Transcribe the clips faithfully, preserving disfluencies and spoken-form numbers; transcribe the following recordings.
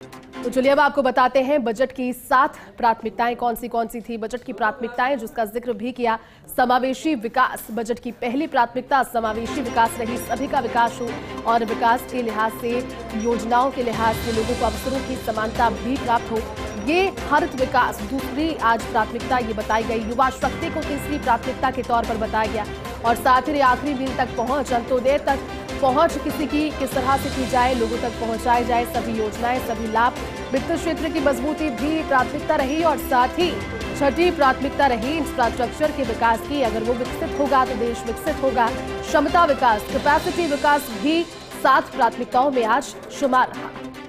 तो चलिए अब आपको बताते हैं बजट की सात प्राथमिकताएं कौन सी कौन सी थी। बजट की प्राथमिकताएं जिसका जिक्र भी किया, समावेशी विकास। बजट की पहली प्राथमिकता समावेशी विकास रही, सभी का विकास हो और विकास के लिहाज से, योजनाओं के लिहाज से लोगों को अवसरों की समानता भी प्राप्त हो, ये हरित विकास। दूसरी आज प्राथमिकता ये बताई गई। युवा शक्ति को तीसरी प्राथमिकता के तौर पर बताया गया और साथ ही आखिरी मील तक पहुंच, अंत्योदय तक पहुंच किसी की किस तरह से की जाए, लोगों तक पहुंचाई जाए सभी योजनाएं, सभी लाभ। वित्त क्षेत्र की मजबूती भी प्राथमिकता रही और साथ ही छठी प्राथमिकता रही इंफ्रास्ट्रक्चर के विकास की। अगर वो विकसित होगा तो देश विकसित होगा। क्षमता विकास, कैपेसिटी विकास भी सात प्राथमिकताओं में आज शुमार रहा।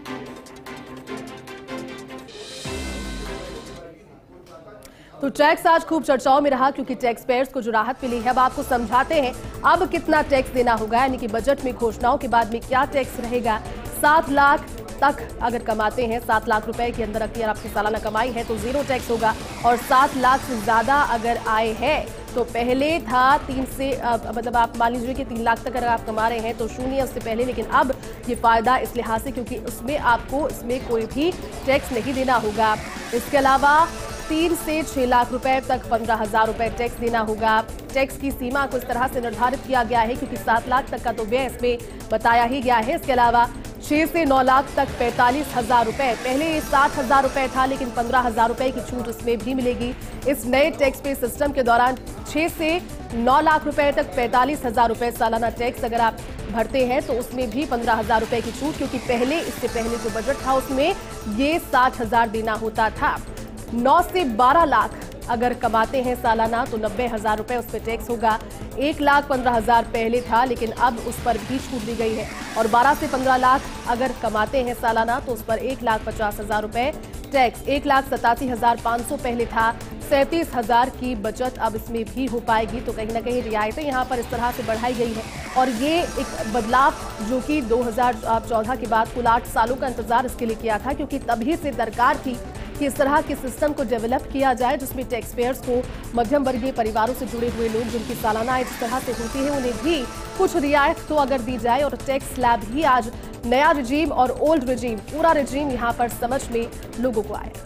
तो टैक्स आज खूब चर्चाओं में रहा क्योंकि टैक्स पेयर्स को जो राहत मिली है अब आपको समझाते हैं अब कितना टैक्स देना होगा, यानी कि बजट में घोषणाओं के बाद में क्या टैक्स रहेगा। सात लाख तक अगर कमाते हैं, सात लाख रुपए के अंदर अगर आपकी सालाना कमाई है तो जीरो टैक्स होगा और सात लाख से ज्यादा अगर आय है तो पहले था तीन से आ, मतलब आप मान लीजिए कि तीन लाख तक अगर आप कमा रहे हैं तो शून्य उससे पहले, लेकिन अब ये फायदा इस लिहाज से क्योंकि उसमें आपको इसमें कोई भी टैक्स नहीं देना होगा। इसके अलावा तीन से छह लाख रुपए तक पंद्रह हजार रुपए टैक्स देना होगा। टैक्स की सीमा को इस तरह से निर्धारित किया गया है क्योंकि सात लाख तक का तो व्यय इसमें बताया ही गया है। इसके अलावा छह से नौ लाख तक पैंतालीस हजार रुपए, पहले साठ हजार रुपए था लेकिन पंद्रह हजार रुपए की छूट इसमें भी मिलेगी। इस नए टैक्स पे सिस्टम के दौरान छह से नौ लाख रुपए तक पैंतालीस हजार रुपए सालाना टैक्स अगर आप भरते हैं तो उसमें भी पंद्रह हजार रुपए की छूट, क्योंकि पहले इससे पहले जो बजट था उसमें ये साठ हजार देना होता था। नौ से बारह लाख अगर कमाते हैं सालाना तो नब्बे हजार रुपए उस पर टैक्स होगा। एक लाख पंद्रह हजार पहले था लेकिन अब उस पर भी छूट दी गई है और बारह से पंद्रह लाख अगर कमाते हैं सालाना तो उस पर एक लाख पचास हजार रुपए टैक्स। एक लाख सतासी हजार पाँच सौ पहले था, सैंतीस हजार की बचत अब इसमें भी हो पाएगी। तो कहीं ना कहीं रियायतें यहाँ पर इस तरह से बढ़ाई गई है और ये एक बदलाव जो कि दो हजार चौदह के बाद कुल आठ सालों का इंतजार इसके लिए किया था क्योंकि तभी से दरकार थी कि इस तरह के सिस्टम को डेवलप किया जाए जिसमें टैक्स पेयर्स को, मध्यम वर्गीय परिवारों से जुड़े हुए लोग जिनकी सालाना आय जिस तरह से होती है उन्हें भी कुछ रियायत तो अगर दी जाए। और टैक्स स्लैब ही आज नया रिजीम और ओल्ड रिजीम, पूरा रिजीम यहाँ पर समझ में लोगों को आया।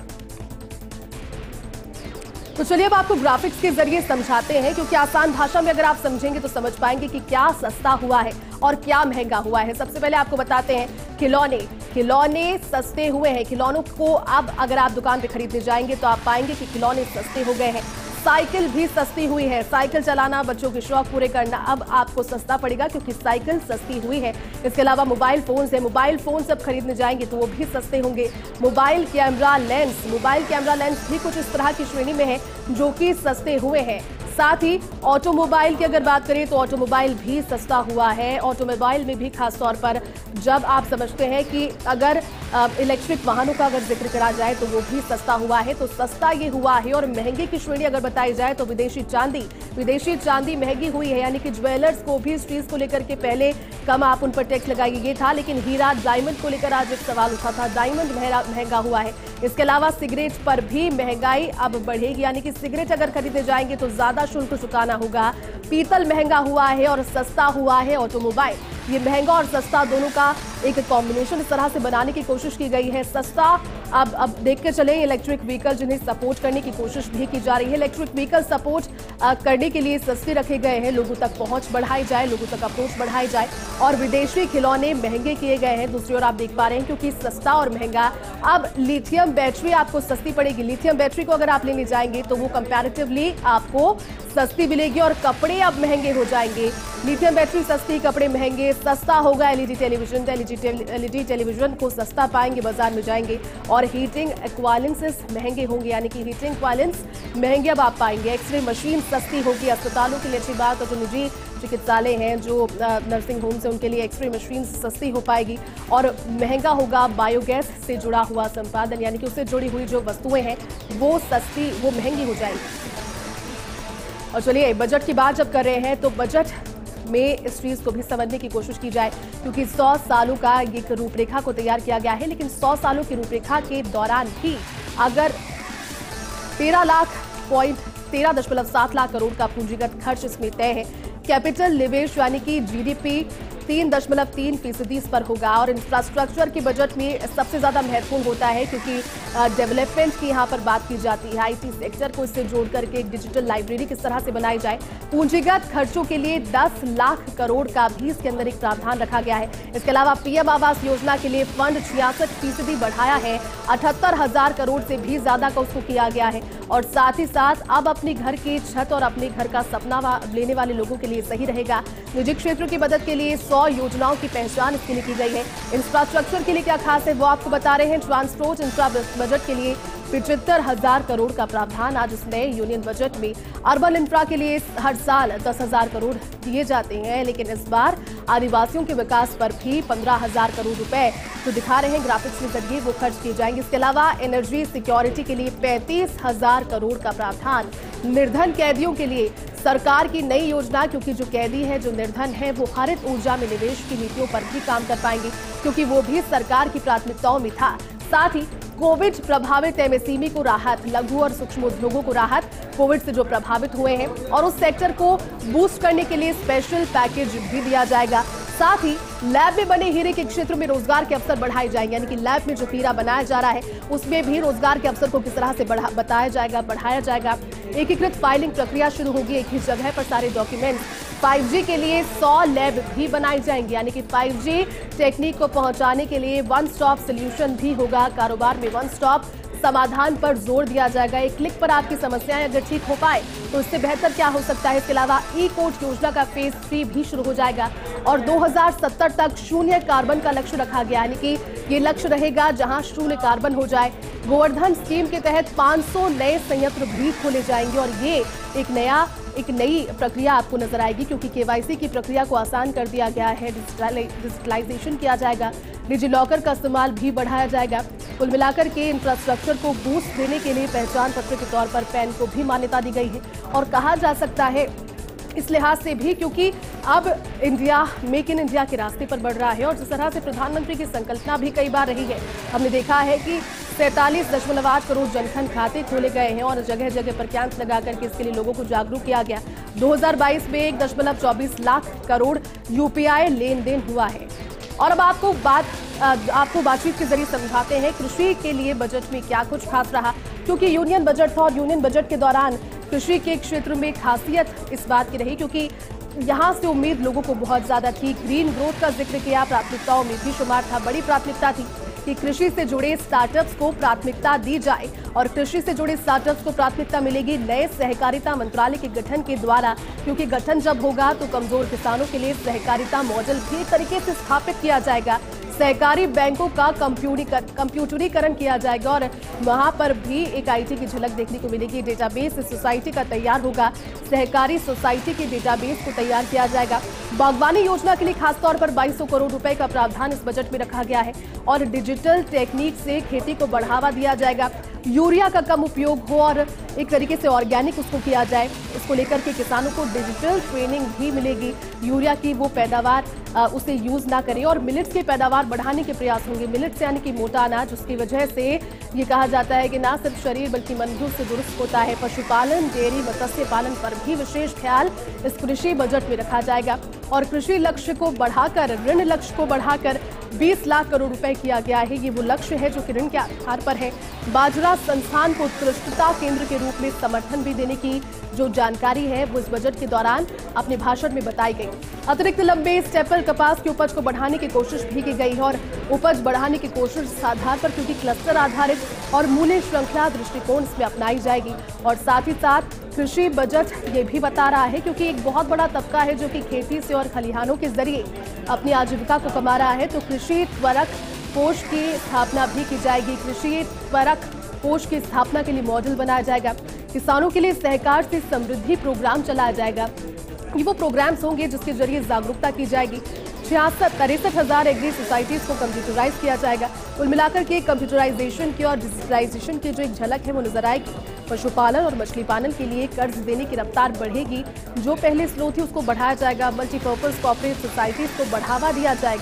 तो चलिए अब आपको ग्राफिक्स के जरिए समझाते हैं क्योंकि आसान भाषा में अगर आप समझेंगे तो समझ पाएंगे कि क्या सस्ता हुआ है और क्या महंगा हुआ है। सबसे पहले आपको बताते हैं खिलौने। खिलौने सस्ते हुए हैं। खिलौनों को अब अगर आप दुकान पे खरीदने जाएंगे तो आप पाएंगे कि खिलौने सस्ते हो गए हैं। साइकिल भी सस्ती हुई है। साइकिल चलाना, बच्चों के शौक पूरे करना अब आपको सस्ता पड़ेगा क्योंकि साइकिल सस्ती हुई है। इसके अलावा मोबाइल फोन है। मोबाइल फोन सब खरीदने जाएंगे तो वो भी सस्ते होंगे। Mobile camera lens, mobile camera lens भी कुछ इस तरह की श्रेणी में है जो कि सस्ते हुए हैं। साथ ही ऑटोमोबाइल की अगर बात करें तो ऑटोमोबाइल भी सस्ता हुआ है। ऑटोमोबाइल में भी खास तौर पर जब आप समझते हैं कि अगर इलेक्ट्रिक वाहनों का अगर जिक्र करा जाए तो वो भी सस्ता हुआ है। तो सस्ता ये हुआ है। और महंगे की श्रेणी अगर बताई जाए तो विदेशी चांदी, विदेशी चांदी महंगी हुई है, यानी कि ज्वेलर्स को भी इस चीज को लेकर के पहले कम आप उन पर टैक्स लगाइए ये था, लेकिन हीरा, डायमंड को लेकर आज एक सवाल उठा था। डायमंड महंगा हुआ है। इसके अलावा सिगरेट पर भी महंगाई अब बढ़ेगी, यानी कि सिगरेट अगर खरीदने जाएंगे तो ज्यादा शुल्क चुकाना होगा। पीतल महंगा हुआ है और सस्ता हुआ है ऑटोमोबाइल। ये महंगा और सस्ता दोनों का एक कॉम्बिनेशन इस तरह से बनाने की कोशिश की गई है। सस्ता अब अब देख के चले इलेक्ट्रिक व्हीकल जिन्हें सपोर्ट करने की कोशिश भी की जा रही है। इलेक्ट्रिक व्हीकल सपोर्ट करने के लिए सस्ते रखे गए हैं, लोगों तक पहुंच बढ़ाई जाए, लोगों तक अप्रोच बढ़ाई जाए। और विदेशी खिलौने महंगे किए गए हैं दूसरी ओर आप देख पा रहे हैं क्योंकि सस्ता और महंगा। अब लिथियम बैटरी आपको सस्ती पड़ेगी। लिथियम बैटरी को अगर आप लेने जाएंगे तो वो कंपैरेटिवली आपको सस्ती मिलेगी। और कपड़े अब महंगे हो जाएंगे। लिथियम बैटरी सस्ती, कपड़े महंगे। सस्ता होगा एलईडी टेलीविजन, एलईडी टेलीविजन को सस्ता पाएंगे, बाजार में जाएंगे। और हीटिंग एक्वायलेंसेस महंगे होंगे, यानी कि हीटिंग एक्वायलेंस महंगे अब आप पाएंगे। एक्सरे मशीन सस्ती होगी। अस्पतालों के लिए अच्छी बात है, जो निजी चिकित्सालय हैं, जो नर्सिंग होम्स हैं, उनके लिए एक्सरे मशीन सस्ती हो पाएगी। और महंगा होगा बायोगैस से जुड़ा हुआ संपादन, यानी कि उससे जुड़ी हुई जो वस्तुएं हैं वो सस्ती, वो महंगी हो जाएंगी। और चलिए बजट की बात जब कर रहे हैं तो बजट में इस चीज को भी समझने की कोशिश की जाए क्योंकि सौ सालों का एक रूपरेखा को तैयार किया गया है, लेकिन सौ सालों की रूपरेखा के दौरान भी अगर तेरह लाख पॉइंट तेरह दशमलव सात लाख करोड़ का पूंजीगत खर्च इसमें तय है। कैपिटल निवेश यानी कि जीडीपी तीन दशमलव तीन फीसदी इस पर होगा। और इंफ्रास्ट्रक्चर के बजट में सबसे ज्यादा महत्वपूर्ण होता है क्योंकि डेवलपमेंट की यहाँ पर बात की जाती है। आईटी सेक्टर को इससे जोड़ करके एक डिजिटल लाइब्रेरी किस तरह से बनाई जाए। पूंजीगत खर्चों के लिए दस लाख करोड़ का भी इसके अंदर एक प्रावधान रखा गया है। इसके अलावा पीएम आवास योजना के लिए फंड छियासठ फीसदी बढ़ाया है, अठहत्तर हजार करोड़ से भी ज्यादा का उसको किया गया है। और साथ ही साथ अब अपने घर की छत और अपने घर का सपना लेने वाले लोगों के लिए सही रहेगा। निजी क्षेत्र की मदद के लिए सौ योजनाओं की पहचान इसके लिए की गई है। इंफ्रास्ट्रक्चर के लिए क्या खास है वो आपको बता रहे हैं। ट्रांसपोर्ट इंफ्रा बजट के लिए पिछहत्तर हजार करोड़ का प्रावधान आज इस नए यूनियन बजट में। अर्बन इंफ्रा के लिए हर साल दस हजार करोड़ दिए जाते हैं, लेकिन इस बार आदिवासियों के विकास पर भी पंद्रह हजार करोड़ रुपए तो दिखा रहे हैं ग्राफिक्स के जरिए वो खर्च किए जाएंगे। इसके अलावा एनर्जी सिक्योरिटी के लिए पैंतीस हजार करोड़ का प्रावधान। निर्धन कैदियों के लिए सरकार की नई योजना, क्योंकि जो कैदी है जो निर्धन है वो हरित ऊर्जा में निवेश की नीतियों पर भी काम कर पाएंगे, क्योंकि वो भी सरकार की प्राथमिकताओं में था। साथ ही कोविड प्रभावित एमएसएमई को राहत, लघु और सूक्ष्म उद्योगों को राहत, कोविड से जो प्रभावित हुए हैं और उस सेक्टर को बूस्ट करने के लिए स्पेशल पैकेज भी दिया जाएगा। साथ ही लैब में बने हीरे के क्षेत्र में रोजगार के अवसर बढ़ाए जाएंगे, यानी कि लैब में जो हीरा बनाया जा रहा है उसमें भी रोजगार के अवसर को किस तरह से बढ़ा बताया जाएगा, बढ़ाया जाएगा। एकीकृत फाइलिंग प्रक्रिया शुरू होगी, एक ही जगह पर सारे डॉक्यूमेंट्स। फाइव जी के लिए सौ लैब भी बनाई जाएंगी, यानी कि फाइव जी टेक्निक को पहुंचाने के लिए वन स्टॉप सोल्यूशन भी होगा। कारोबार में वन स्टॉप समाधान पर जोर दिया जाएगा। एक क्लिक पर आपकी समस्याएं अगर ठीक हो पाए तो इससे बेहतर क्या हो सकता है। इसके अलावा ई कोर्ट योजना का फेज थ्री भी शुरू हो जाएगा और दो हज़ार सत्तर तक शून्य कार्बन का लक्ष्य रखा गया, यानी कि ये लक्ष्य रहेगा जहां शून्य कार्बन हो जाए। गोवर्धन स्कीम के तहत पाँच सौ नए संयंत्र भी खोले जाएंगे और ये एक नया एक नई प्रक्रिया आपको नजर आएगी, क्योंकि केवाईसी की प्रक्रिया को आसान कर दिया गया है। डिजिटलाइजेशन किया जाएगा, डिजी लॉकर का इस्तेमाल भी बढ़ाया जाएगा। कुल मिलाकर के इंफ्रास्ट्रक्चर को बूस्ट देने के लिए पहचान पत्र के तौर पर पैन को भी मान्यता दी गई है। और कहा जा सकता है इस लिहाज से भी क्योंकि अब इंडिया मेक इन इंडिया के रास्ते पर बढ़ रहा है और जिस तरह से प्रधानमंत्री की संकल्पना भी कई बार रही है। हमने देखा है कि सैंतालीस दशमलव आठ करोड़ जनधन खाते खोले गए हैं और जगह जगह पर कैंप लगा करके इसके लिए लोगों को जागरूक किया गया। दो हज़ार बाईस में एक दशमलव चौबीस लाख करोड़ यूपीआई लेन देन हुआ है। और अब आपको बात आपको बातचीत के जरिए समझाते हैं कृषि के लिए बजट में क्या कुछ खास रहा, क्योंकि यूनियन बजट था और यूनियन बजट के दौरान कृषि के क्षेत्र में खासियत इस बात की रही क्योंकि यहाँ से उम्मीद लोगों को बहुत ज्यादा थी। ग्रीन ग्रोथ का जिक्र किया, प्राथमिकताओं में भी शुमार था। बड़ी प्राथमिकता थी कि कृषि से जुड़े स्टार्टअप्स को प्राथमिकता दी जाए और कृषि से जुड़े स्टार्टअप्स को प्राथमिकता मिलेगी नए सहकारिता मंत्रालय के गठन के द्वारा, क्योंकि गठन जब होगा तो कमजोर किसानों के लिए सहकारिता मॉडल भी एक तरीके से स्थापित किया जाएगा। सहकारी बैंकों का कंप्यूटरीकरण किया जाएगा और वहां पर भी एक आईटी की झलक देखने को मिलेगी। डेटाबेस सोसाइटी का तैयार होगा, सहकारी सोसाइटी के डेटाबेस को तैयार किया जाएगा। बागवानी योजना के लिए खासतौर पर बाईस सौ करोड़ रुपए का प्रावधान इस बजट में रखा गया है और डिजिटल टेक्निक से खेती को बढ़ावा दिया जाएगा। यूरिया का कम उपयोग हो और एक तरीके से ऑर्गेनिक उसको किया जाए, इसको लेकर के किसानों को डिजिटल ट्रेनिंग भी मिलेगी। यूरिया की वो पैदावार उसे यूज ना करें और मिलेट्स की पैदावार बढ़ाने के प्रयास होंगे। मिलेट्स यानी कि मोटा अनाज, उसकी वजह से ये कहा जाता है कि ना सिर्फ शरीर बल्कि मन भी उससे दुरुस्त होता है। पशुपालन, डेयरी, मत्स्य पालन पर भी विशेष ख्याल इस कृषि बजट में रखा जाएगा और कृषि लक्ष्य को बढ़ाकर ऋण लक्ष्य को बढ़ाकर बीस लाख करोड़ रुपए किया गया है। ये वो लक्ष्य है जो कि ऋण के आधार पर है। बाजरा संस्थान को उत्कृष्टता केंद्र के रूप में समर्थन भी देने की जो जानकारी है वो इस बजट के दौरान अपने भाषण में बताई गई। अतिरिक्त लंबे स्टेपल कपास की उपज को बढ़ाने की कोशिश भी की गई है और उपज बढ़ाने की कोशिश इस आधार पर क्योंकि क्लस्टर आधारित और मूल्य श्रृंखला दृष्टिकोण इसमें अपनाई जाएगी। और साथ ही साथ कृषि बजट ये भी बता रहा है क्योंकि एक बहुत बड़ा तबका है जो कि खेती से और खलिहानों के जरिए अपनी आजीविका को कमा रहा है, तो कृषि त्वरक कोष की स्थापना भी की जाएगी। कृषि त्वरक कोष की स्थापना के लिए मॉडल बनाया जाएगा। किसानों के लिए सहकार से समृद्धि प्रोग्राम चलाया जाएगा। ये वो प्रोग्राम्स होंगे जिसके जरिए जागरूकता की जाएगी। छियासठ तिरसठ हजार एग्री सोसाइटीज को कंप्यूटराइज किया जाएगा। कुल मिलाकर के कंप्यूटराइजेशन की और डिजिटलाइजेशन की जो एक झलक है वो नजर आएगी। पशुपालन और मछली पालन के लिए कर्ज देने की रफ्तार बढ़ेगी, जो पहले स्लो थी उसको बढ़ाया जाएगा। मल्टीपर्पज कॉर्पोरेट सोसाइटीज को बढ़ावा दिया जाएगा।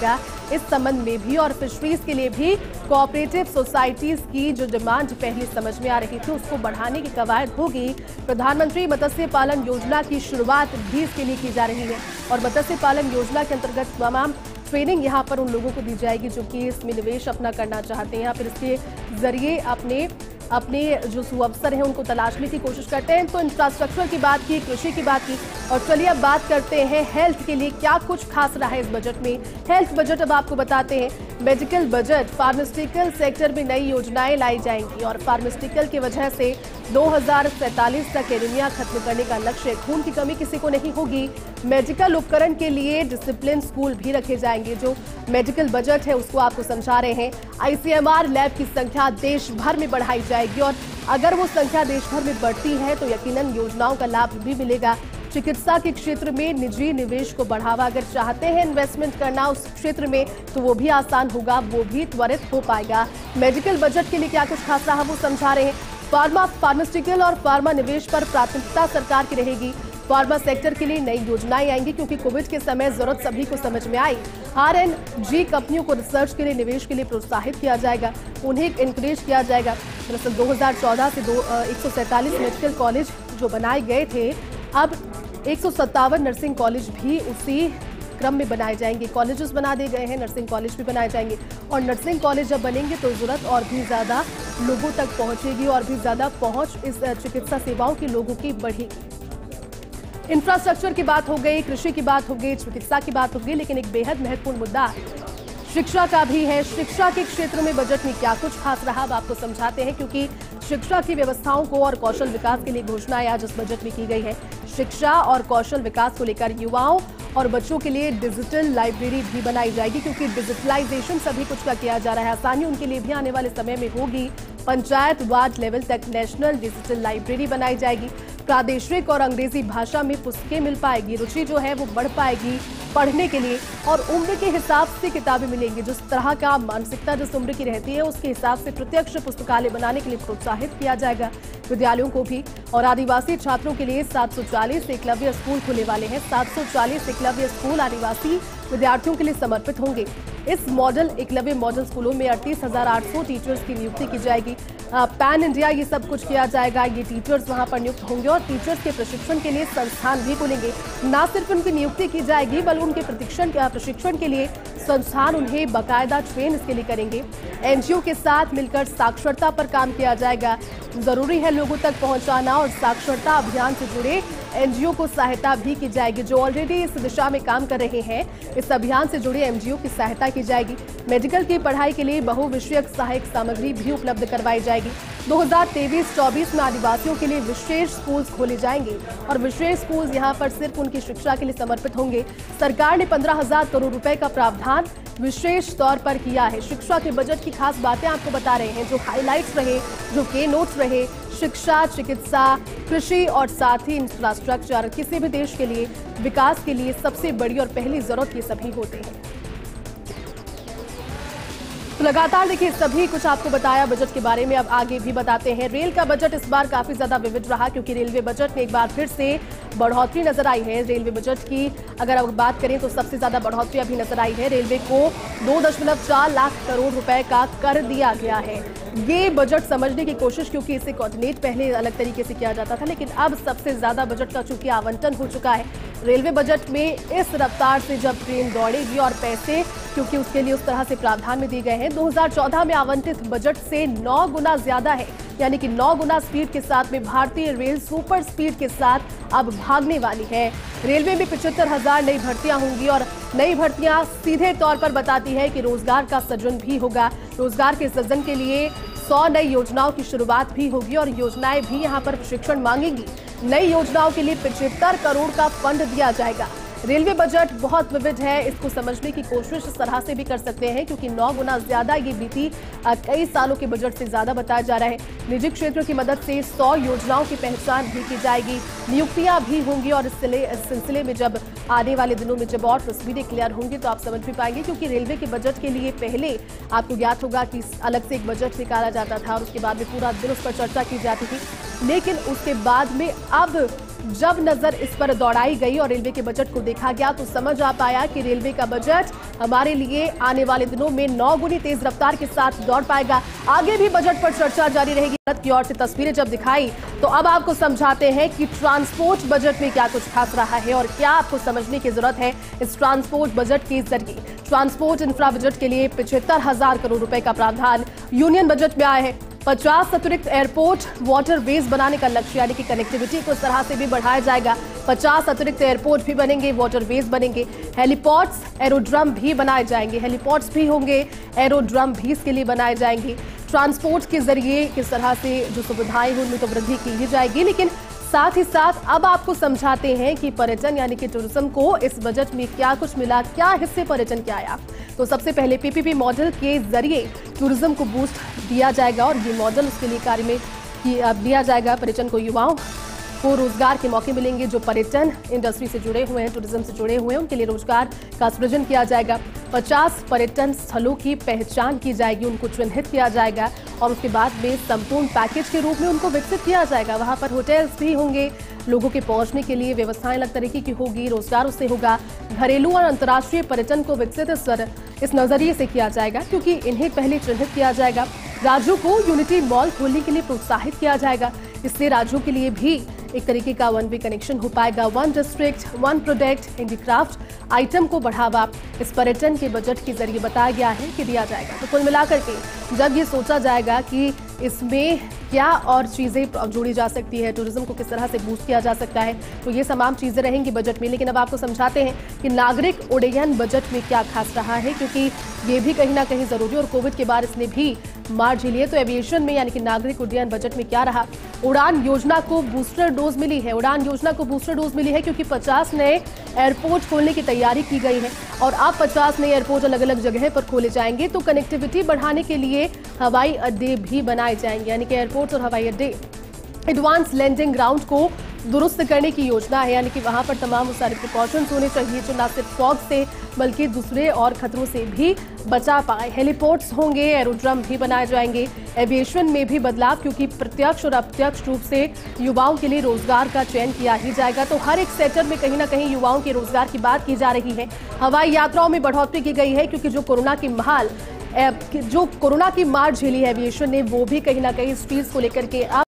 इस संबंध में भी और फिशरीज के लिए भी कोऑपरेटिव सोसाइटीज की जो डिमांड पहले समझ में आ रही थी उसको बढ़ाने की कवायद होगी। प्रधानमंत्री मत्स्य पालन योजना की शुरुआत भी इसके लिए की जा रही है और मत्स्य पालन योजना के अंतर्गत तमाम ट्रेनिंग यहाँ पर उन लोगों को दी जाएगी जो कि इसमें निवेश अपना करना चाहते हैं या फिर इसके जरिए अपने अपने जो सुअवसर हैं उनको तलाशने की कोशिश करते हैं। तो इंफ्रास्ट्रक्चर की बात की, कृषि की बात की और चलिए अब बात करते हैं हेल्थ के लिए क्या कुछ खास रहा है इस बजट में। हेल्थ बजट अब आपको बताते हैं। मेडिकल बजट, फार्मास्यूटिकल सेक्टर में नई योजनाएं लाई जाएंगी और फार्मास्यूटिकल की वजह से दो हज़ार सैंतालीस तक एनीमिया खत्म करने का लक्ष्य, खून की कमी किसी को नहीं होगी। मेडिकल उपकरण के लिए डिसिप्लिन स्कूल भी रखे जाएंगे। जो मेडिकल बजट है उसको आपको समझा रहे हैं। आईसीएमआर लैब की संख्या देश भर में बढ़ाई जाएगी और अगर वो संख्या देश भर में बढ़ती है तो यकीनन योजनाओं का लाभ भी मिलेगा। चिकित्सा के क्षेत्र में निजी निवेश को बढ़ावा अगर चाहते हैं इन्वेस्टमेंट करना उस क्षेत्र में तो वो भी आसान होगा, वो भी त्वरित हो पाएगा। मेडिकल बजट के लिए क्या कुछ खास रहा वो समझा रहे हैं। फार्मा, फार्मास्यूटिकल और फार्मा निवेश पर प्राथमिकता सरकार की रहेगी। फार्मा सेक्टर के लिए नई योजनाएं आएंगी क्योंकि कोविड के समय जरूरत सभी को समझ में आई। आर एन जी कंपनियों को रिसर्च के लिए, निवेश के लिए प्रोत्साहित किया जाएगा, उन्हें इंकरेज किया जाएगा। दरअसल दो हज़ार चौदह से दो एक सौ सैंतालीस मेडिकल कॉलेज जो बनाए गए थे, अब एक सौ सत्तावन नर्सिंग कॉलेज भी उसी क्रम में बनाए जाएंगे। कॉलेजेस बना दिए गए हैं, नर्सिंग कॉलेज भी बनाए जाएंगे और नर्सिंग कॉलेज जब बनेंगे तो जरूरत और भी ज्यादा लोगों तक पहुंचेगी और भी ज्यादा पहुंच इस चिकित्सा सेवाओं की लोगों की बढ़ेगी। इंफ्रास्ट्रक्चर की बात हो गई, कृषि की बात हो गई, चिकित्सा की बात हो गई, लेकिन एक बेहद महत्वपूर्ण मुद्दा शिक्षा का भी है। शिक्षा के क्षेत्र में बजट में क्या कुछ खास रहा अब आपको समझाते हैं क्योंकि शिक्षा की व्यवस्थाओं को और कौशल विकास के लिए घोषणाएं आज इस बजट में की गई है। शिक्षा और कौशल विकास को लेकर युवाओं और बच्चों के लिए डिजिटल लाइब्रेरी भी बनाई जाएगी क्योंकि डिजिटलाइजेशन सभी कुछ का किया जा रहा है। आसानी उनके लिए भी आने वाले समय में होगी। पंचायत वार्ड लेवल तक नेशनल डिजिटल लाइब्रेरी बनाई जाएगी। प्रादेशिक और अंग्रेजी भाषा में पुस्तकें मिल पाएगी। रुचि जो है वो बढ़ पाएगी पढ़ने के लिए और उम्र के हिसाब से किताबें मिलेंगी। जिस तरह का मानसिकता जिस उम्र की रहती है उसके हिसाब से प्रत्यक्ष पुस्तकालय बनाने के लिए प्रोत्साहित किया जाएगा विद्यालयों को भी। और आदिवासी छात्रों के लिए सात सौ चालीस एकलव्य स्कूल खुलने वाले हैं। सात सौ चालीस एकलव्य स्कूल आदिवासी विद्यार्थियों के लिए समर्पित होंगे। इस मॉडल एकलव्य मॉडल स्कूलों में अड़तीस हजार आठ सौ टीचर्स की नियुक्ति की जाएगी। पैन इंडिया ये सब कुछ किया जाएगा। ये टीचर्स वहां पर नियुक्त होंगे और टीचर्स के प्रशिक्षण के लिए संस्थान भी खुलेंगे। न सिर्फ उनकी नियुक्ति की जाएगी बल्कि उनके प्रशिक्षण प्रशिक्षण के लिए संस्थान उन्हें बाकायदा ट्रेन इसके लिए करेंगे। एनजीओ के साथ मिलकर साक्षरता पर काम किया जाएगा। जरूरी है लोगों तक पहुंचाना और साक्षरता अभियान से जुड़े एनजीओ को सहायता भी की जाएगी जो ऑलरेडी इस दिशा में काम कर रहे हैं। इस अभियान से जुड़े एनजीओ की सहायता की जाएगी। मेडिकल की पढ़ाई के लिए बहुविषयक सहायक सामग्री भी उपलब्ध करवाई जाएगी। दो हज़ार तेईस चौबीस में आदिवासियों के लिए विशेष स्कूल्स खोले जाएंगे और विशेष स्कूल्स यहां पर सिर्फ उनकी शिक्षा के लिए समर्पित होंगे। सरकार ने पंद्रह हजार करोड़ रुपए का प्रावधान विशेष तौर पर किया है। शिक्षा के बजट की खास बातें आपको बता रहे हैं, जो हाइलाइट्स रहे, जो के नोट्स रहे। शिक्षा, चिकित्सा, कृषि और साथ ही इंफ्रास्ट्रक्चर किसी भी देश के लिए विकास के लिए सबसे बड़ी और पहली जरूरत ये सभी होते हैं। तो लगातार देखिए सभी कुछ आपको बताया बजट के बारे में। अब आगे भी बताते हैं। रेल का बजट इस बार काफी ज्यादा विविध रहा क्योंकि रेलवे बजट में एक बार फिर से बढ़ोतरी नजर आई है। रेलवे बजट की अगर अब बात करें तो सबसे ज्यादा बढ़ोतरी अभी नजर आई है। रेलवे को दो दशमलव चार लाख करोड़ रुपए का कर दिया गया है। ये बजट समझने की कोशिश क्योंकि इसे कोऑर्डिनेट पहले अलग तरीके से किया जाता था, लेकिन अब सबसे ज्यादा बजट का चूंकि आवंटन हो चुका है रेलवे बजट में, इस रफ्तार से जब ट्रेन दौड़ेगी और पैसे क्योंकि उसके लिए उस तरह से प्रावधान में दिए गए हैं। दो हज़ार चौदह में आवंटित बजट से नौ गुना ज्यादा है, यानी कि नौ गुना स्पीड के साथ में भारतीय रेल सुपर स्पीड के साथ अब भागने वाली है। रेलवे में पिछहत्तर हजार नई भर्तियां होंगी और नई भर्तियां सीधे तौर पर बताती है कि रोजगार का सृजन भी होगा। रोजगार के सृजन के लिए सौ नई योजनाओं की शुरुआत भी होगी और योजनाएं भी यहां पर प्रशिक्षण मांगेंगी। नई योजनाओं के लिए पचहत्तर करोड़ का फंड दिया जाएगा। रेलवे बजट बहुत विविध है, इसको समझने की कोशिश इस तरह से भी कर सकते हैं क्योंकि नौ गुना ज्यादा ये बीती कई सालों के बजट से ज्यादा बताया जा रहा है। निजी क्षेत्र की मदद से सौ योजनाओं की पहचान भी की जाएगी, नियुक्तियां भी होंगी और इस सिलसिले में जब आने वाले दिनों में जब और तस्वीरें क्लियर होंगी तो आप समझ भी पाएंगे क्योंकि रेलवे के बजट के लिए पहले आपको ज्ञात होगा कि अलग से एक बजट निकाला जाता था और उसके बाद में पूरा दिन उस पर चर्चा की जाती थी, लेकिन उसके बाद में अब जब नजर इस पर दौड़ाई गई और रेलवे के बजट को देखा गया तो समझ आ पाया कि रेलवे का बजट हमारे लिए आने वाले दिनों में नौ गुनी तेज रफ्तार के साथ दौड़ पाएगा। आगे भी बजट पर चर्चा जारी रहेगी। भारत की ओर से तस्वीरें जब दिखाई तो अब आपको समझाते हैं कि ट्रांसपोर्ट बजट में क्या कुछ खास रहा है और क्या आपको समझने की जरूरत है। इस ट्रांसपोर्ट बजट के जरिए ट्रांसपोर्ट इंफ्रा बजट के लिए पिछहत्तर हजार करोड़ रुपए का प्रावधान यूनियन बजट में आया है। पचास अतिरिक्त एयरपोर्ट वाटरवेज बनाने का लक्ष्य, यानी कि कनेक्टिविटी को इस तरह से भी बढ़ाया जाएगा। पचास अतिरिक्त एयरपोर्ट भी बनेंगे, वाटरवेज बनेंगे, हेलीपोर्ट्स एरोड्रम भी बनाए जाएंगे, हेलीपोर्ट्स भी होंगे, एरोड्रम भी इसके लिए बनाए जाएंगे। ट्रांसपोर्ट के जरिए किस तरह से जो सुविधाएं हैं उनमें तो वृद्धि की ही जाएगी, लेकिन साथ ही साथ अब आपको समझाते हैं कि पर्यटन यानी कि टूरिज्म को इस बजट में क्या कुछ मिला, क्या हिस्से पर्यटन के आया। तो सबसे पहले पीपीपी मॉडल के जरिए टूरिज्म को बूस्ट दिया जाएगा और ये मॉडल उसके लिए कार्य में दिया जाएगा। पर्यटन को युवाओं को रोजगार के मौके मिलेंगे। जो पर्यटन इंडस्ट्री से जुड़े हुए हैं, टूरिज्म से जुड़े हुए हैं, उनके लिए रोजगार का सृजन किया जाएगा। पचास पर्यटन स्थलों की पहचान की जाएगी, उनको चिन्हित किया जाएगा और उसके बाद में संपूर्ण पैकेज के रूप में उनको विकसित किया जाएगा। वहां पर होटल्स भी होंगे, लोगों के पहुंचने के लिए व्यवस्थाएं अलग तरीके की होगी, रोजगार उससे होगा। घरेलू और अंतर्राष्ट्रीय पर्यटन को विकसित इस, इस नजरिए से किया जाएगा क्योंकि इन्हें पहले चिन्हित किया जाएगा। राज्यों को यूनिटी मॉल खोलने के लिए प्रोत्साहित किया जाएगा। इससे राज्यों के लिए भी एक तरीके का वन वे कनेक्शन हो पाएगा। One district one product handicraft item को बढ़ावा इस पर्यटन के बजट के जरिए बताया गया है कि दिया जाएगा। तो कुल मिलाकर के जब ये सोचा जाएगा कि इसमें क्या और चीजें जोड़ी जा सकती है, टूरिज्म को किस तरह से बूस्ट किया जा सकता है, तो ये तमाम चीजें रहेंगी बजट में। लेकिन अब आपको समझाते हैं कि नागरिक उड्डयन बजट में क्या खास रहा है, क्योंकि ये भी कहीं ना कहीं जरूरी और कोविड के बाद इसने भी मार झेली है। तो एविएशन में यानी कि नागरिक उड्डयन बजट में क्या रहा। उड़ान योजना को बूस्टर डोज मिली है। उड़ान योजना को बूस्टर डोज मिली है क्योंकि पचास नए एयरपोर्ट खोलने की तैयारी की गई है और अब पचास नए एयरपोर्ट अलग अलग जगह पर खोले जाएंगे। तो कनेक्टिविटी बढ़ाने के लिए हवाई अड्डे भी बनाए जाएंगे, यानी कि एयरपोर्ट और हवाई अड्डे। एडवांस लैंडिंग ग्राउंड को दुरुस्त करने की योजना है, यानी कि वहां पर तमाम सारे प्रिकॉशंस होने चाहिए जो न सिर्फ फॉग से बल्कि दूसरे और खतरों से भी बचा पाए। हेलीपोर्ट्स होंगे, एरोड्रम भी बनाए जाएंगे। एविएशन में भी बदलाव, क्योंकि प्रत्यक्ष और अप्रत्यक्ष रूप से युवाओं के लिए रोजगार का चयन किया ही जाएगा। तो हर एक सेक्टर में कहीं ना कहीं युवाओं के रोजगार की बात की जा रही है। हवाई यात्राओं में बढ़ोतरी की गई है क्योंकि जो कोरोना की महाल जो कोरोना की मार झेली है एविएशन ने, वो भी कहीं ना कहीं इस चीज को लेकर के